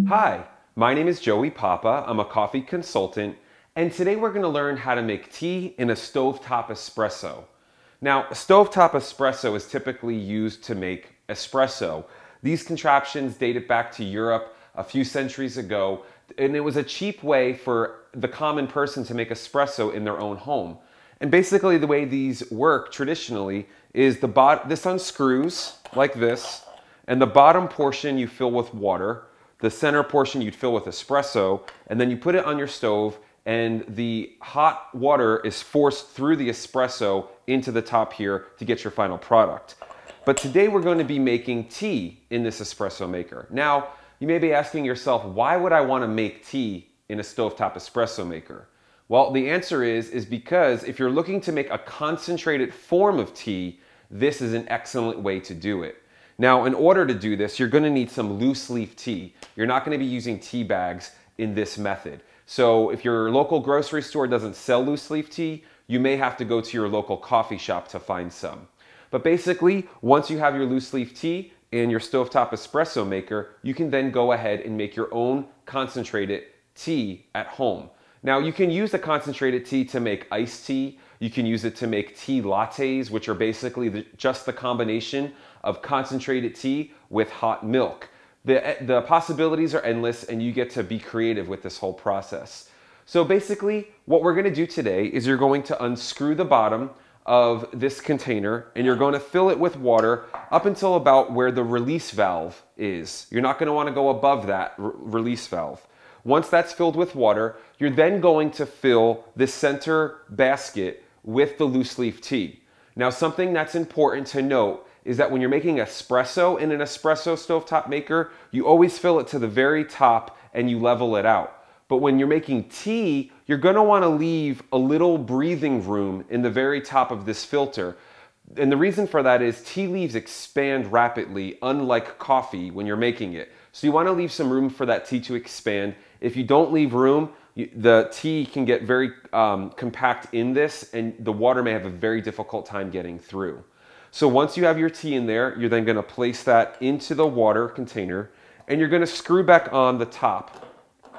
Hi, my name is Joey Papa. I'm a coffee consultant, and today we're going to learn how to make tea in a stovetop espresso. Now, a stovetop espresso is typically used to make espresso. These contraptions dated back to Europe a few centuries ago, and it was a cheap way for the common person to make espresso in their own home. And basically the way these work traditionally is this unscrews like this, and the bottom portion you fill with water. The center portion you'd fill with espresso, and then you put it on your stove, and the hot water is forced through the espresso into the top here to get your final product. But today we're going to be making tea in this espresso maker. Now, you may be asking yourself, why would I want to make tea in a stovetop espresso maker? Well, the answer is because if you're looking to make a concentrated form of tea, this is an excellent way to do it. Now, in order to do this, you're going to need some loose leaf tea. You're not going to be using tea bags in this method. So if your local grocery store doesn't sell loose leaf tea, you may have to go to your local coffee shop to find some. But basically, once you have your loose leaf tea and your stovetop espresso maker, you can then go ahead and make your own concentrated tea at home. Now, you can use the concentrated tea to make iced tea. You can use it to make tea lattes, which are basically just the combination of concentrated tea with hot milk. The possibilities are endless, and you get to be creative with this whole process. So basically, what we're going to do today is you're going to unscrew the bottom of this container, and you're going to fill it with water up until about where the release valve is. You're not going to want to go above that release valve. Once that's filled with water, you're then going to fill this center basket with the loose leaf tea. Now, something that's important to note is that when you're making espresso in an espresso stovetop maker, you always fill it to the very top and you level it out. But when you're making tea, you're going to want to leave a little breathing room in the very top of this filter. And the reason for that is tea leaves expand rapidly, unlike coffee when you're making it. So you want to leave some room for that tea to expand. If you don't leave room, the tea can get very compact in this, and the water may have a very difficult time getting through. So once you have your tea in there, you're then going to place that into the water container, and you're going to screw back on the top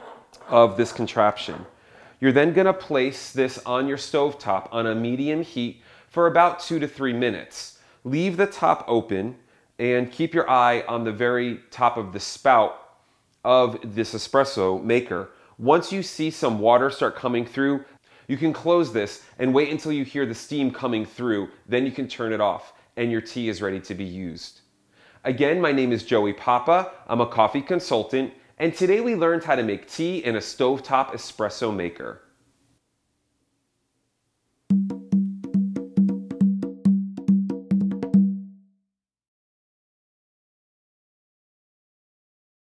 of this contraption. You're then going to place this on your stovetop on a medium heat for about 2 to 3 minutes. Leave the top open and keep your eye on the very top of the spout of this espresso maker. Once you see some water start coming through, you can close this and wait until you hear the steam coming through. Then you can turn it off and your tea is ready to be used. Again, my name is Joey Papa. I'm a coffee consultant, and today we learned how to make tea in a stovetop espresso maker.